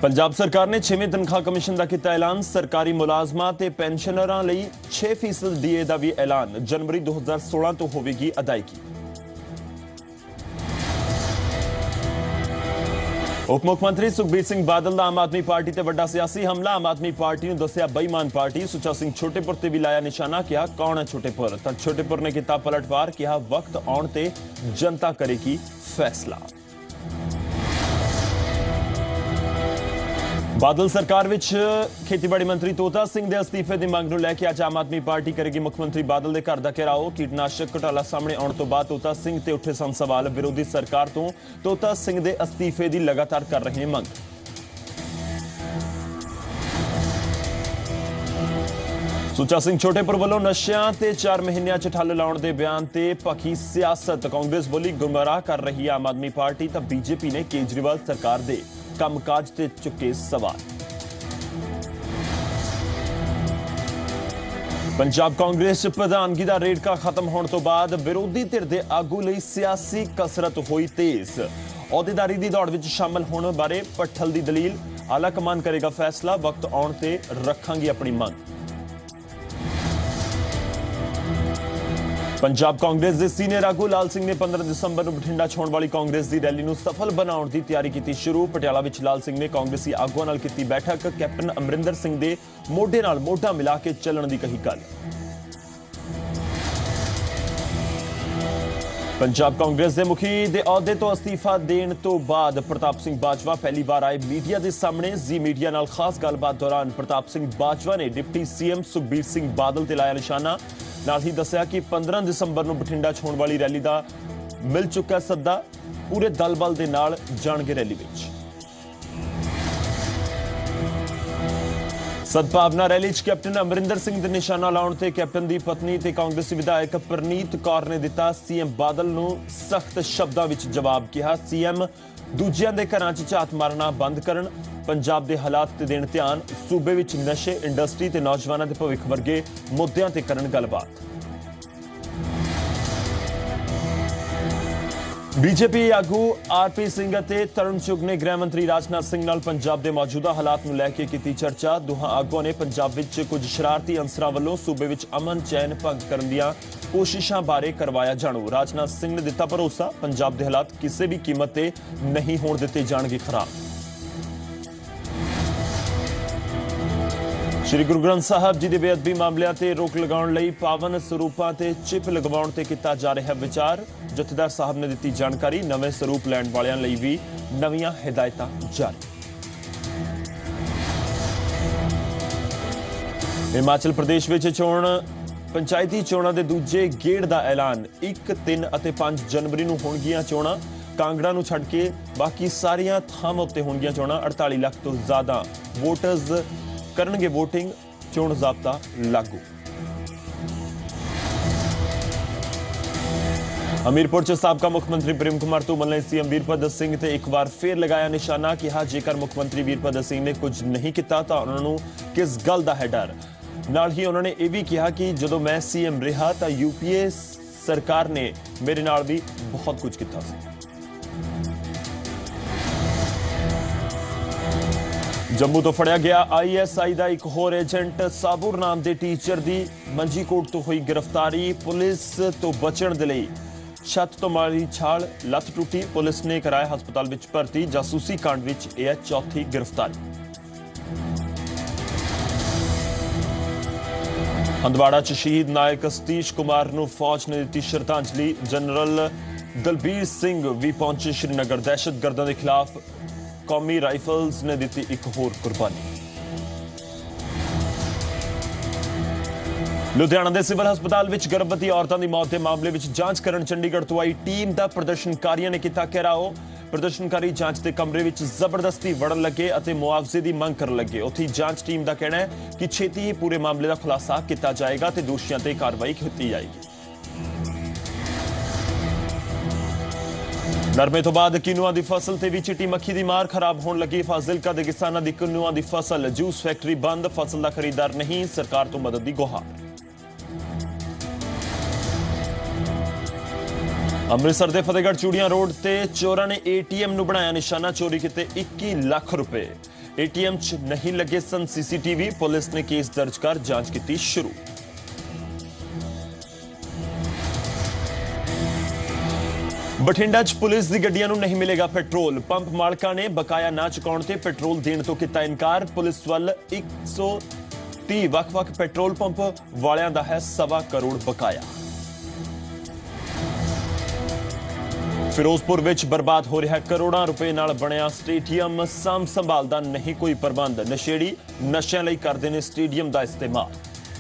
पंजाब सरकार ने 6वें तनख्वाह कमीशन का किया ऐलान। सरकारी मुलाजमां ते पेंशनरां लई 6% डीए का भी ऐलान। जनवरी 2016 तो होगी अदायगी। उप मुख्यमंत्री सुखबीर सिंह बादल का आम आदमी पार्टी ते वड्डा सियासी हमला। आम आदमी पार्टी ने दस्सिया बेईमान पार्टी। सुच्चा सिंह छोटेपुर ते भी लाया निशाना। कहा कौन है छोटेपुर? तो छोटेपुर ने किया पलटवार। कहा वक्त आउण ते जनता करेगी फैसला। बादल सरकार विच खेतीबाड़ी मंत्री तोता सिंह के अस्तीफे की मंग नूं लैके अज आम आदमी पार्टी करेगी मुख्यमंत्री बादल के घर का घेराव। कीटनाशक घोटाला सामने आने तो बाद तोता सिंह ते उठे सन सवाल। विरोधी सरकार तो तोता सिंह के अस्तीफे की लगातार कर रहे हैं मंग। सुच्चा सिंह छोटेपुर वालों नशियां ते 4 महीनों च ठल लाउण दे बयान ते भखी सियासत। कांग्रेस बोली गुमराह कर रही आम आदमी पार्टी। तो बीजेपी ने केजरीवाल सरकार दे कामकाज ते चुके सवाल। पंजाब कांग्रेस प्रधानगी का रेड़का खत्म होने तो बाद विरोधी धिर दे आगू लई सियासी कसरत हुई तेज। अहुदेदारी की दौड़ विच शामिल होने बारे पट्ठल की दलील। आला कमान करेगा फैसला। वक्त आउण ते रखांगी अपनी मंग। पंजाब कांग्रेस के सीनियर आगू लाल सिंह ने 15 दिसंबर को बठिंडा च होने वाली कांग्रेस की रैली को सफल बनाने की तैयारी की शुरू। पटियाला में लाल सिंह ने कांग्रेसी आगुआं नाल की बैठक। कैप्टन अमरिंदर सिंह के मोढे नाल मोढा मिला के चलण की कही गल। पंजाब कांग्रेस के मुखी के अहुदे तो अस्तीफा देने तो बाद प्रताप सिंह बाजवा पहली बार आए मीडिया के सामने। जी मीडिया नाल खास गलबात दौरान प्रताप सिंह बाजवा ने डिप्टी सीएम सुखबीर सिंह बादल ते लाया निशाना। नाल ही दस्सिया कि 15 दिसंबर को बठिंडा च होने वाली रैली का मिल चुका सद्दा। पूरे दल बल के नाल जाणगे रैली विच। सद्भावना रैली च कैप्टन अमरिंदर सिंह दे निशाना लाउण ते कैप्टन की पत्नी ते कांग्रेसी विधायक परनीत कौर ने दिता सीएम बादल नूं सख्त शब्दां विच जवाब। कहा सीएम दूजियां दे घरां च झात मारना बंद करन। पंजाब के हालात ते देण ध्यान। सूबे विच नशे इंडस्ट्री ते नौजवानों के भविख वर्गे मुद्दों ते करन गलबात। बीजेपी आगू आरपी सिंह ते तरुण चुग ने गृह मंत्री राजनाथ सिंह नाल पंजाब के मौजूदा हालात नूं लैके की चर्चा। दोहां आगुआं ने पंजाब विच कुछ शरारती अंसरां वल्लों सूबे विच अमन चैन भंग करन दीआं कोशिशां बारे करवाया जाणू। राजनाथ सिंह ने दिता भरोसा पंजाब के हालात किसी भी कीमत ते नहीं होण दिते जाणगे खराब। श्री गुरु ग्रंथ साहब जी के बेअदबी मामलों से रोक लगाने लई पावन सरूपों से चिप लगवाने ते किया जा रहा विचार। जथेदार साहब ने दी जानकारी। नवे स्वरूप लैण वालियां लई भी नवीं हिदायतां जारी। हिमाचल प्रदेश में चोण पंचायती चोणां दे दूजे गेड़ का ऐलान। 1, 3 और 5 जनवरी नूं होणगीआं चोणां। कांगड़ा नूं छड्ड के बाकी सारियां थावां उत्ते होणगीआं चोणां। 48 लाख तो ज़्यादा वोटर्स करनगे वोटिंग। चोण ज़ाब्ता लागू। हमीरपुर च साबका मुख्यमंत्री प्रेम कुमार धूमल ने सीएम वीरभद्र सिंह ते एक बार फिर लगाया निशाना। कहा जेकर मुख्यमंत्री वीरभद्र सिंह ने कुछ नहीं किया तो उन्होंने किस गल का है डर। नाल ही उन्होंने यह भी कहा कि जदों मैं सीएम रहा तो यूपीए सरकार ने मेरे नाल भी बहुत कुछ किया। जम्मू तो फड़िया गया ISI का एक होर एजेंट साबुर नाम के टीचर की मंजीकोट तो हुई गिरफ्तारी। पुलिस तो बचण दे लई छत तो मारी छाल लत टुटी। पुलिस ने कराया हस्पताल विच भर्ती। जासूसी कांड विच यह चौथी गिरफ्तारी। हंदवाड़ा च शहीद नायक सतीश कुमार नूं फौज ने दी श्रद्धांजलि। जनरल दलबीर सिंह भी पहुंचे श्रीनगर। दहशतगर्दां के खिलाफ कौमी राइफल्स ने दी एक होर कुर्बानी। लुधियाना के सिविल हस्पताल विच गर्भवती औरतों की मौत के मामले में जांच करन चंडीगढ़ तो आई टीम का प्रदर्शनकारियों ने किया घेराव। प्रदर्शनकारी जांच के कमरे में जबरदस्ती वड़न लगे और मुआवजे की मंग कर लगे। उत्थे जांच टीम का कहना है कि छेती ही पूरे मामले का खुलासा किया जाएगा तो दोषियों पर कार्रवाई की जाएगी। नरमे तो बाद किनुआ की फसल से भी चिट्टी मक्खी की मार। खराब होने लगी फाजिलका के किसानों की किनुआ की फसल। जूस फैक्टरी बंद। फसल का खरीदार नहीं। सरकार तो मदद की गुहार। अमृतसर के फतेहगढ़ चूड़ियां रोड से चोरों ने ATM नूं बनाया निशाना। चोरी किते 21 लाख रुपए। एटीएम च नहीं लगे सन सीसीटीवी, पुलिस ने केस दर्ज कर जांच की शुरू। बठिंडा च पुलिस दी गड्डियां नूं नहीं मिलेगा पेट्रोल, पंप मालकां ने बकाया ना चुकाउण ते पेट्रोल देण तो कीता इनकार। पुलिस वल 130 वख-वख पेट्रोल पंप वालियां दा है 1.25 करोड़ बकाया। फिरोजपुर विच बर्बाद हो रहा करोड़ां रुपए नाल बनिया स्टेडियम, साम संभाल दा नहीं कोई प्रबंध, नशेड़ी नशिਆਂ ਲਈ ਕਰਦੇ ਨੇ स्टेडियम ਦਾ इस्तेमाल।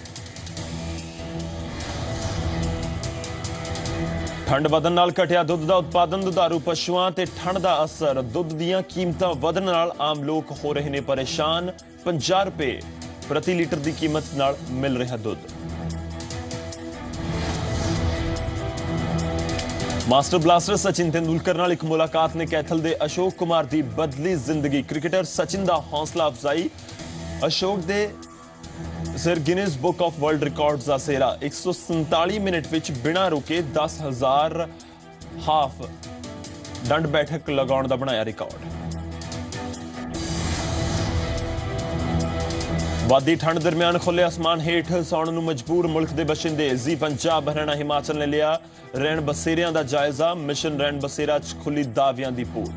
ठंड ਵਧਣ ਨਾਲ ਘਟਿਆ ਦੁੱਧ ਦਾ ਉਤਪਾਦਨ, ਦੁਧਾਰੂ ਪਸ਼ੂਆਂ ਤੇ ਠੰਡ ਦਾ ਅਸਰ, ਦੁੱਧ ਦੀਆਂ ਕੀਮਤਾਂ ਵਧਣ ਨਾਲ ਆਮ ਲੋਕ ਹੋ ਰਹੇ ਨੇ ਪਰੇਸ਼ਾਨ। 50 ਰੁਪਏ ਪ੍ਰਤੀ ਲੀਟਰ ਦੀ ਕੀਮਤ ਨਾਲ ਮਿਲ ਰਿਹਾ ਦੁੱਧ। ਮਾਸਟਰ ਬਲਾਸਟਰ ਸਚਿਨ तेंदुलकर ਨਾਲ ਇੱਕ ਮੁਲਾਕਾਤ ਨੇ ਕੈਥਲ ਦੇ ਅਸ਼ੋਕ ਕੁਮਾਰ ਦੀ ਬਦਲੀ ਜ਼ਿੰਦਗੀ। ਕ੍ਰਿਕਟਰ ਸਚਿਨ ਦਾ ਹੌਸਲਾ ਅਫਜ਼ਾਈ, ਅਸ਼ੋਕ ਦੇ सिर Guinness book of world records का सेरा। 147 मिनट विच बिना रुके 10,000 हाफ दंड बैठक लगाउण दा बनाया रिकॉर्ड। वादी ठंड दरमियान खुले आसमान हेठ सौण नूं मजबूर मुल्क के बशिंदे। जी पंजाब, हरियाणा, हिमाचल ने लिया रैन बसेरियां दा जायजा। मिशन रैन बसेरा च खुली दावियां दी पोल।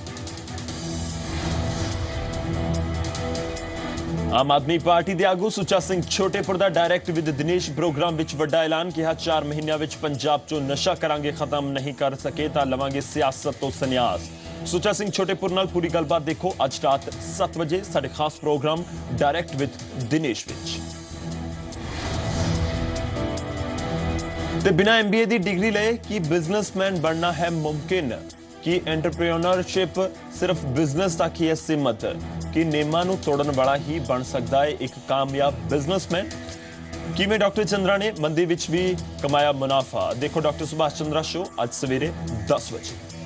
आम आदमी पार्टी के आगू सुच्चा सिंह छोटेपुर का डायरैक्ट विद दिनेश प्रोग्राम विच वड्डा ऐलान किया। 4 महीनों विच पंजाब चो नशा करांगे खत्म, नहीं कर सके तो लवांगे सियासत तो संन्यास। सुच्चा सिंह छोटेपुर नाल पूरी गलबात देखो अज रात 7 बजे साडे खास प्रोग्राम डायरैक्ट विद दिनेश विच। ते बिना MBA की डिग्री ले कि बिजनेसमैन बनना है मुमकिन, कि एंटरप्रेन्योरशिप सिर्फ बिजनेस तक ही है सीमित, कि नेमां नूं तोड़न वाला ही बन सकता है एक कामयाब बिजनेसमैन। किवें डॉक्टर चंद्रा ने मंदी विच भी कमाया मुनाफा। देखो डॉक्टर सुभाष चंद्रा शो अज सवेरे 10 बजे।